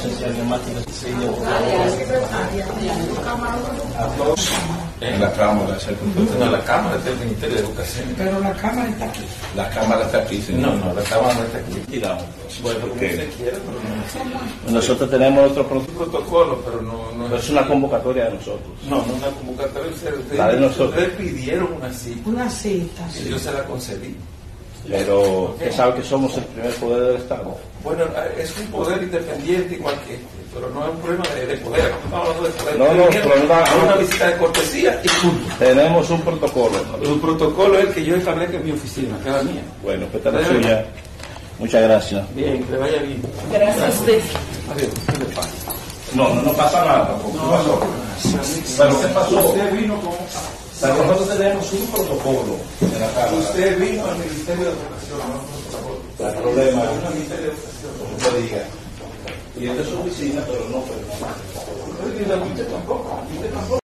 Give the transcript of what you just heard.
sé si alguien más tiene sitio. En la Cámara, No, la Cámara es del Ministerio de Educación. Pero la Cámara está aquí. la Cámara está aquí, señor. No, la Cámara no está aquí. Tiramos. Bueno, como ¿Por qué? usted quiera, pero Nosotros tenemos otro no es un protocolo, pero no es una convocatoria de nosotros. No, no una convocatoria. La de nosotros. Ustedes pidieron una cita Una cita. y yo se la concedí. Pero usted sabe que somos el primer poder del Estado. Bueno, es un poder independiente igual que este, pero no es un problema de poder. Aquí estamos hablando de poder. No, no, Vinieron pero a una visita de cortesía y punto. Tenemos un protocolo. El protocolo es el que yo establezco en mi oficina, que es la mía. Bueno, pues esta es la suya. Muchas gracias. Bien, que le vaya bien. Gracias a usted. Adiós, ¿qué le pasa? No pasa nada. ¿Qué pasó? ¿Pero qué pasó? Usted vino como... Pero nosotros tenemos un protocolo en la Cámara. Usted vino al Ministerio de Educación, no El problema al Ministerio de Educación. como usted diga. Y esta es su oficina, pero no. Usted tampoco.